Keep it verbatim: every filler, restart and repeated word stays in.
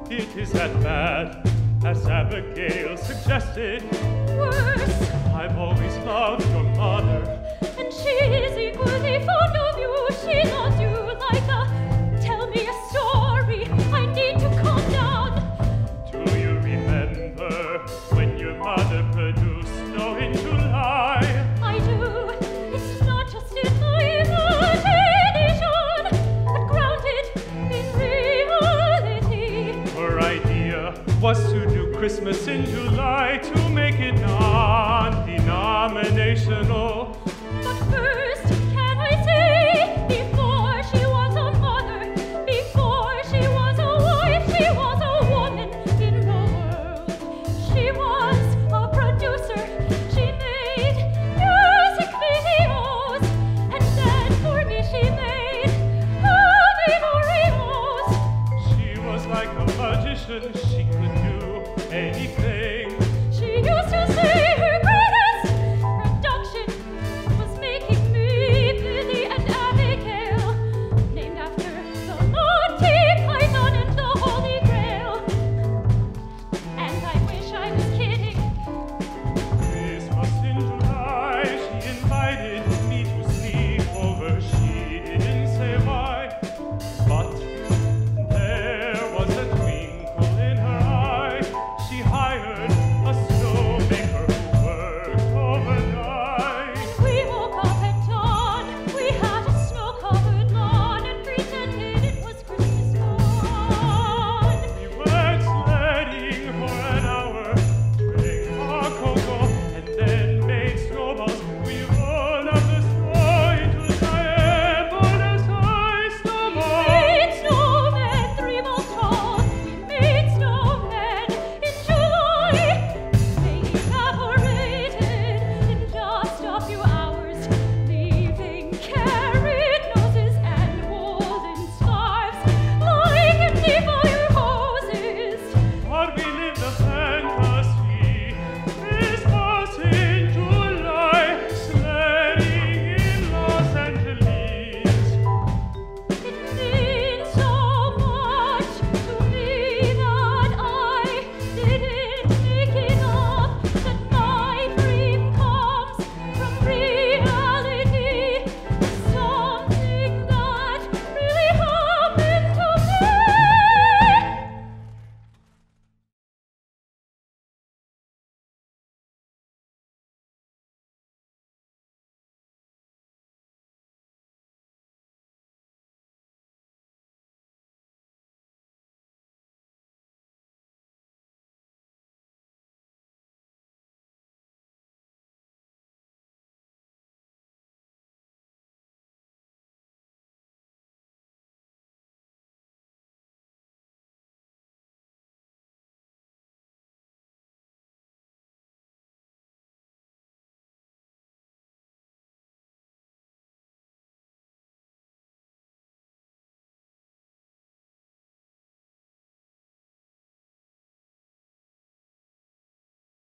It is that bad, as Abigail suggested. Worse. I've always loved your mother. And she is equally fond of you. She loves you like a... Tell me a story. I need to calm down. Do you remember when your mother produced Snow in July? I do. It's not just in my imagination, but grounded in reality. Her idea was to do Christmas in July to make it non-denominational. But first, can I say, before she was a mother, before she was a wife, she was a woman in the world. She was a producer. She made music videos, and then for me she made Oreos. She was like a magician. She could do anything.